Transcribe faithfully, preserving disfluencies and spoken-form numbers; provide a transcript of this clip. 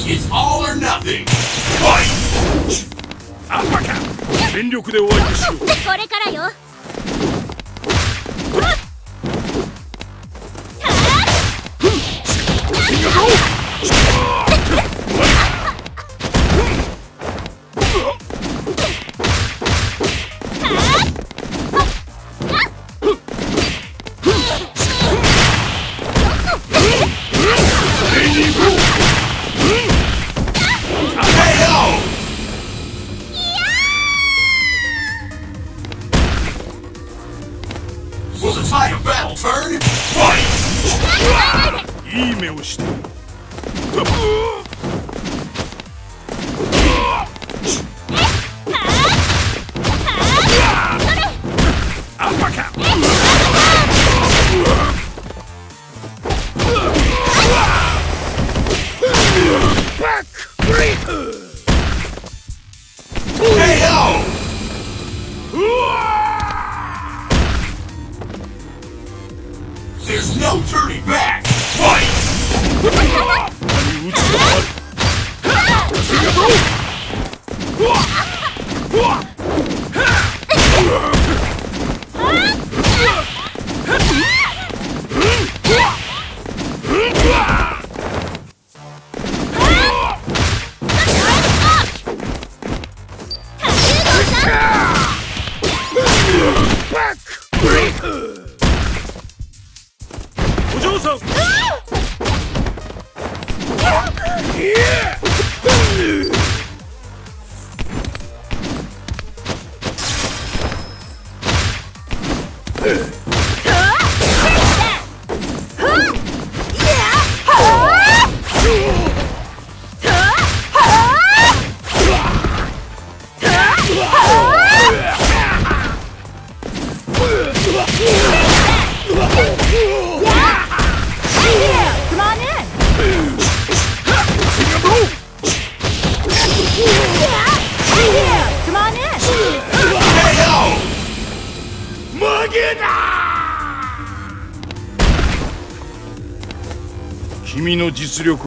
It's all or nothing. Fight! アッパーカー。全力で終わりにしよう。これからよ。Will the tide of battle turn? Fight! いい目をして。アッパーカー。バックブレイク。ケーオー! There's no turning back! Fight! Back breaker! お嬢さん。君の実力